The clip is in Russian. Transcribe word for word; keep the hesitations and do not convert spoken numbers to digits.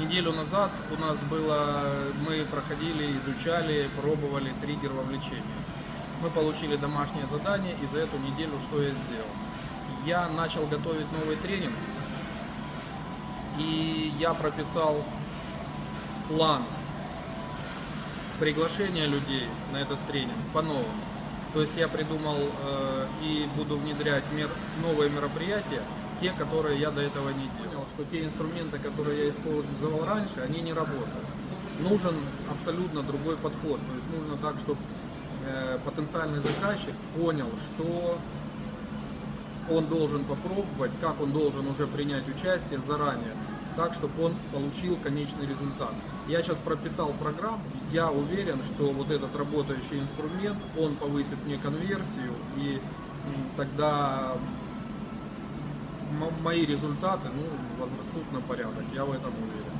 Неделю назад у нас было, мы проходили, изучали, пробовали триггер вовлечения. Мы получили домашнее задание, и за эту неделю что я сделал? Я начал готовить новый тренинг, и я прописал план приглашения людей на этот тренинг по-новому. То есть я придумал э, и буду внедрять мер, новые мероприятия, те, которые я до этого не делал, что те инструменты, которые я использовал раньше, они не работают. Нужен абсолютно другой подход. То есть нужно так, чтобы э, потенциальный заказчик понял, что он должен попробовать, как он должен уже принять участие заранее, так, чтобы он получил конечный результат. Я сейчас прописал программу, я уверен, что вот этот работающий инструмент, он повысит мне конверсию, и тогда мои результаты, ну, возрастут на порядок, я в этом уверен.